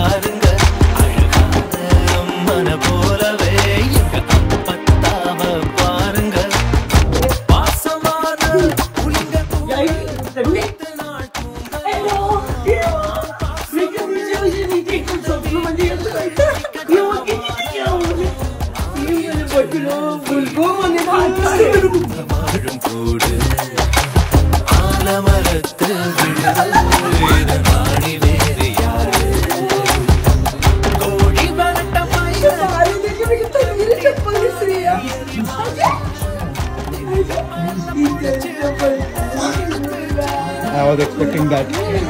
பாருங்க அழகான அம்மன போலவே எங்க அப்பத்தாவ பாருங்க பாசமான புலிங்க வாழும் கூடு ஆலமரத்து விழுது நாடி வேறு யாரு கோழி வரட்ட I was expecting that.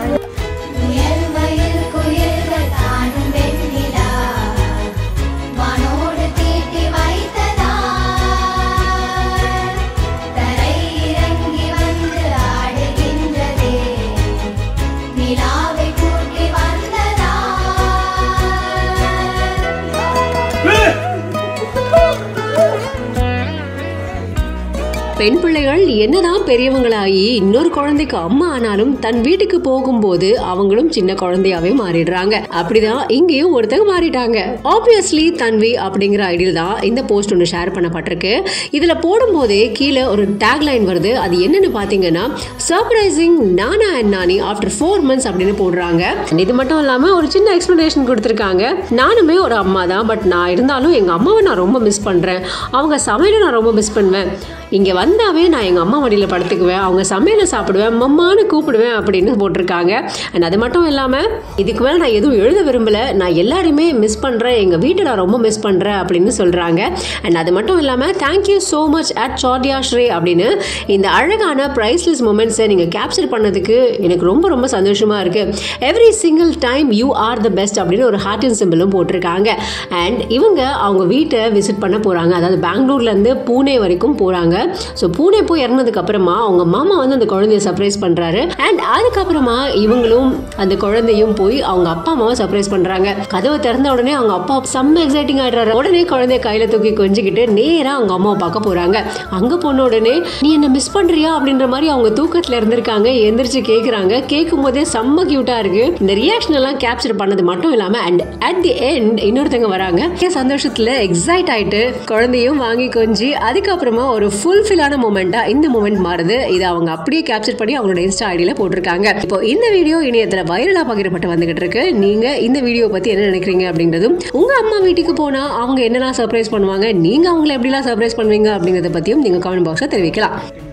பெண் பிள்ளைகள் என்னதான் பெரியவங்களாகி இன்னொரு குழந்தைக்கு அம்மா ஆனாலும் தன் வீட்டுக்கு போகும்போது அவங்களும் சின்ன குழந்தையாவே மாறிடுறாங்க. அப்படிதான் இங்கேயும் ஒருத்தங்க மாறிட்டாங்க. ஆப்வியஸ்லி தன்வி அப்படிங்கிற ஐடியில் தான் இந்த போஸ்ட் ஒன்று ஷேர் பண்ணப்பட்டிருக்கு. இதுல போடும்போதே கீழே ஒரு டேக்லைன் வருது. அது என்னன்னு பாத்தீங்கன்னா சர்ப்ரைசிங் நானா அண்ட் நானி ஆஃப்டர் 4 months அப்படின்னு போடுறாங்க. இது மட்டும் இல்லாம ஒரு சின்ன எக்ஸ்பிளனேஷன் கொடுத்துருக்காங்க. நானுமே ஒரு அம்மா தான், பட் நான் இருந்தாலும் எங்க அம்மாவை நான் ரொம்ப மிஸ் பண்றேன். அவங்க சமையலை நான் ரொம்ப மிஸ் பண்ணுவேன். இங்கே வந்தாவே நான் எங்கள் அம்மா மடியில் படுத்துக்குவேன், அவங்க சமையலை சாப்பிடுவேன், மம்மான்னு கூப்பிடுவேன் அப்படின்னு போட்டிருக்காங்க. அண்ட் அது மட்டும் இல்லாமல் இதுக்கு மேலே நான் எதுவும் எழுத விரும்பலை, நான் எல்லாருமே மிஸ் பண்ணுறேன், எங்கள் வீட்டை நான் ரொம்ப மிஸ் பண்ணுறேன் அப்படின்னு சொல்கிறாங்க. அண்ட் அது மட்டும் இல்லாமல் thank you so much at Sordia Shri அப்படின்னு இந்த அழகான ப்ரைஸ்லெஸ் மூமெண்ட்ஸை நீங்கள் கேப்சர் பண்ணதுக்கு எனக்கு ரொம்ப ரொம்ப சந்தோஷமாக இருக்குது. Every single time you are the best அப்படின்னு ஒரு ஹார்ட்டின் சிம்பிளும் போட்டிருக்காங்க. அண்ட் இவங்க அவங்க வீட்டை விசிட் பண்ண போகிறாங்க, அதாவது பெங்களூர்லேருந்து பூனே வரைக்கும் போகிறாங்க. ஸோ பூனே போய் இறங்கினதுக்கு அப்புறமா அவங்க மாமா வந்து அந்த குழந்தைய சர்ப்ரைஸ் பண்றாரு. அண்ட் அதுக்கப்புறமா இவங்களும் அந்த குழந்தையும் போய் அவங்க அப்பா அம்மாவை சர்ப்ரைஸ் பண்றாங்க. கதவை திறந்த உடனே அவங்க அப்பா செம்ம எக்ஸைட்டிங் ஆயிடுறாரு. உடனே குழந்தைய கையில தூக்கி கொஞ்சிக்கிட்டு நேரா அவங்க அம்மாவை பார்க்க போறாங்க. அங்க போன உடனே நீ என்ன மிஸ் பண்றியா அப்படின்ற மாதிரி அவங்க தூக்கத்துல இருந்திருக்காங்க. எந்திரிச்சு கேக்குறாங்க. கேட்கும் போதே செம்ம கியூட்டா இருக்கு. இந்த ரியாக்ஷன் எல்லாம் கேப்சர் பண்ணது மட்டும் இல்லாம அண்ட் அட் தி எண்ட் இன்னொருத்தங்க வராங்க. சந்தோஷத்துல எக்ஸைட் ஆயிட்டு குழந்தையும் வாங்கி கொஞ்சி அதுக்கப்புறமா ஒரு ஃபுல்ஃபில்லான மூமெண்டா இந்த மூமெண்ட் மாறுது. இதை அவங்க அப்படியே கேப்சர் பண்ணி அவங்களோட இன்ஸ்டா ஐடியில போட்டிருக்காங்க. இப்போ இந்த வீடியோ இணையத்துல வைரலா பகிரப்பட்டு வந்துகிட்டு இருக்கு. நீங்க இந்த வீடியோ பத்தி என்ன நினைக்கிறீங்க அப்படின்றதும், உங்க அம்மா வீட்டுக்கு போனா அவங்க என்னெல்லாம் சர்ப்ரைஸ் பண்ணுவாங்க, நீங்க அவங்களை எப்படிலாம் சர்ப்ரைஸ் பண்ணுவீங்க அப்படிங்கறத பத்தியும் நீங்க கமெண்ட் பாக்ஸ்ல தெரிவிக்கலாம்.